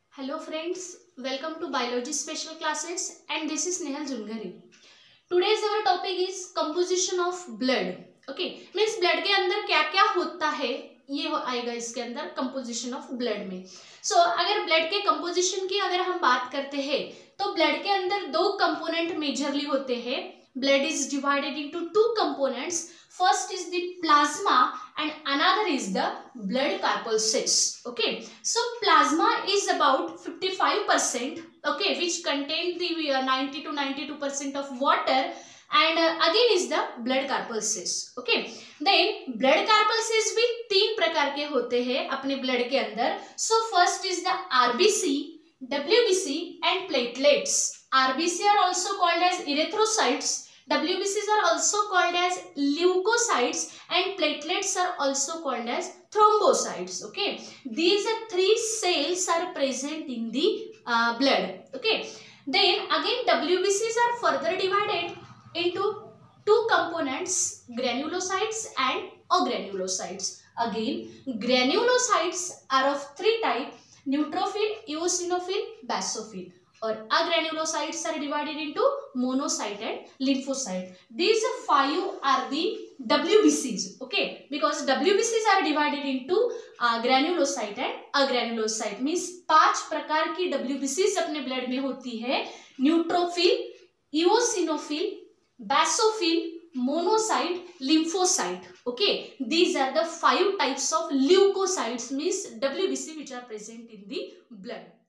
Hello friends, welcome to Biology Special Classes and this is Nehal Jungari. Today's our topic is composition of blood. Okay, means blood के अंदर क्या क्या होता है ये आएगा इसके अंदर composition of blood में. So अगर blood के composition की अगर हम बात करते हैं तो blood के अंदर दो component majorly होते हैं. Blood is divided into two components. First is the plasma and another is the blood corpuscles. Okay, so plasma is about 55%, okay, which contain the 90 to 92% of water, and again is the blood corpuscles. Okay, then blood corpuscles भी तीन प्रकार के होते हैं अपने blood के अंदर. So first is the RBC, WBC and platelets. RBC are also called as erythrocytes. WBCs are also called as leukocytes and platelets are also called as thrombocytes. Okay, these three cells are present in the blood. Okay, then again WBCs are further divided into two components, granulocytes and agranulocytes. Again, granulocytes are of three types: neutrophil, eosinophil, basophil. और agranulocytes are divided into monocyte and lymphocyte. These five are the WBCs. Okay, because WBCs are divided into granulocyte and agranulocyte. Means पांच प्रकार की WBCs अपने blood में होती है: neutrophil, eosinophil, basophil, monocyte, lymphocyte. Okay, these are the five types of leukocytes, means WBC, which are present in the blood.